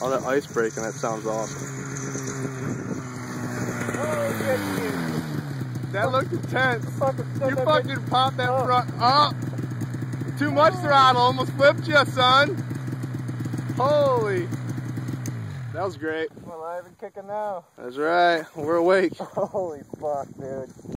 Oh, that ice breaking, that sounds awesome. That looked intense. You fucking popped that front up. Too much throttle, almost flipped you, son. Holy. That was great. I'm alive and kicking now. That's right, we're awake. Holy fuck, dude.